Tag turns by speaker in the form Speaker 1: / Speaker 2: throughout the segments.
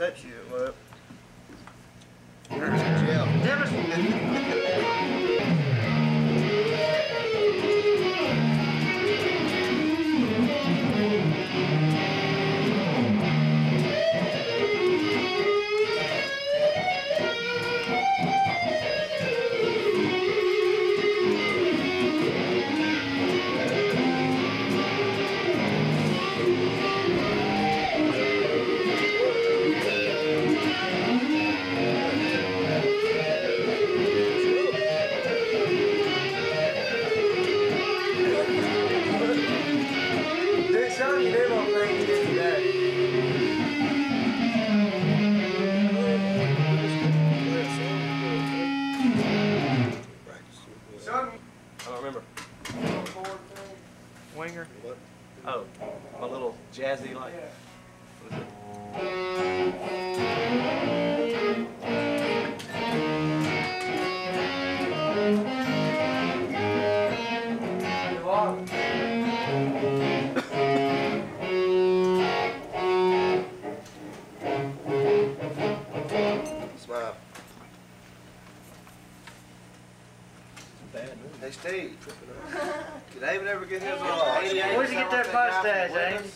Speaker 1: that shit up.
Speaker 2: Winger? What? Oh, my little jazzy like. What is it?
Speaker 1: Smile. Hey Steve, did Abe ever get his
Speaker 3: Where'd you get that mustache, Abe?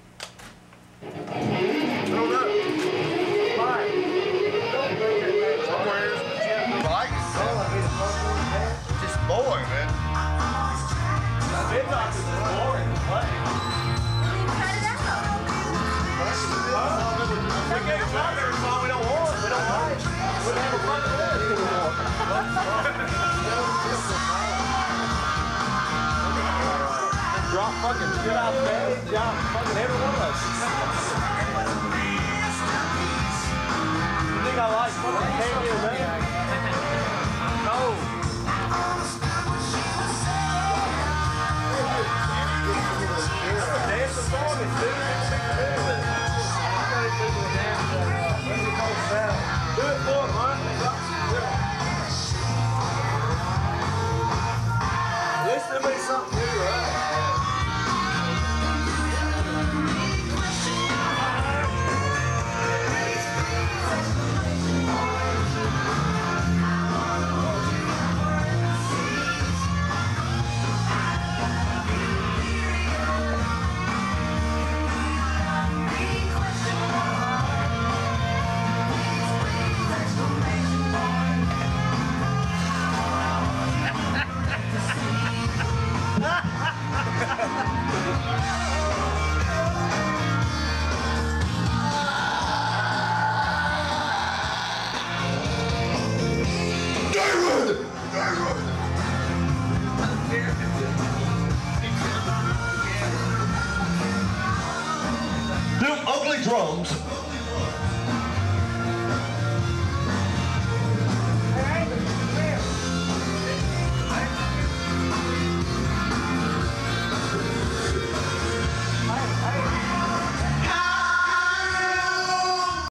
Speaker 1: I don't know.
Speaker 3: Mike.
Speaker 1: Somewhere in the gym. Mike? Just boring, man.
Speaker 2: Big Doc is boring to play. We gave a song every song we don't want, we don't like. We don't have a fun with it anymore. Drop fucking shit out of bed, drop fucking everyone.